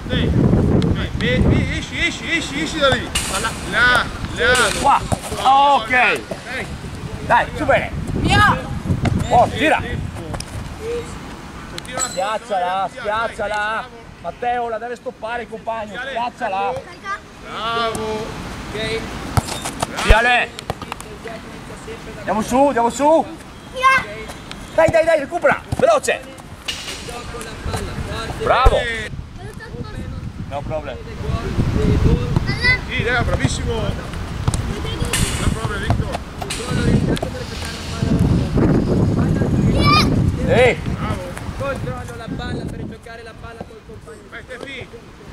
Esci da lì. Là. Qua. Ok. Dai, su bene. Via. Oh, tira. Schiacciala. Matteo la deve stoppare il compagno. Schiacciala. Bravo. Ok. Viale. Andiamo su. Dai, recupera. Veloce. Gioco la palla, forte. Bravo. No problem. Sì, dai, bravissimo. No problem, Victor. Sono orientato per giocare la palla. Ehi. Bravo. Controllo la palla per giocare la palla col compagno. Vai, Steffi.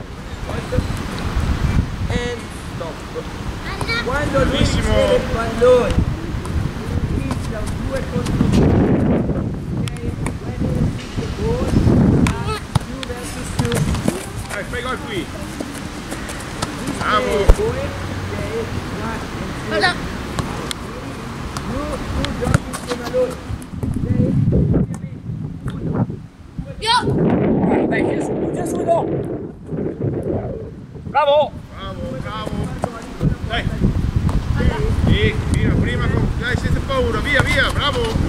And stop. Quando lui Bravissimo. riceve il pallone, inizia un 2 contro 2. Ok? When he receives the ball, 2 versus 2. Dai, fai gol qui. This Bravo. way, boy. Okay, 1 and 2. Tu giochi insieme a lui. Ok? Dai, gira subito. Bravo. Dai. Sì, prima, dai, senza paura, via, bravo.